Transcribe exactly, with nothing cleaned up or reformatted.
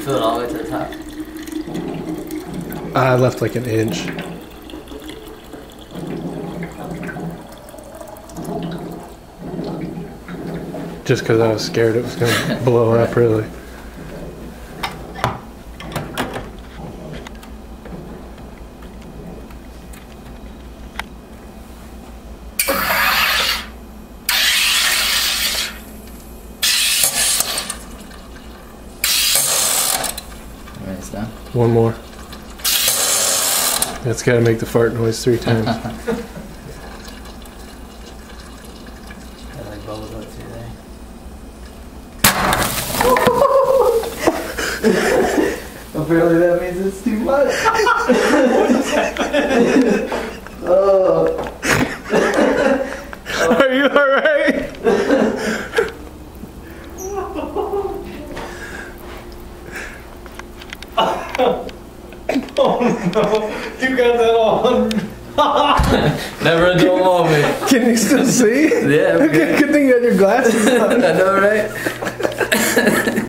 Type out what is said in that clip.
fill it all the way to the top? I left like an inch. Just because I was scared it was going to blow up, really. Alright, it's done. One more. That's got to make the fart noise three times. I like bubbles up through there. Apparently that means it's too much. What is happening? Oh. Are you alright? Oh no, you got that on. Never a dull moment. Can you still see? Yeah. Okay, good thing you had your glasses on. I know, right?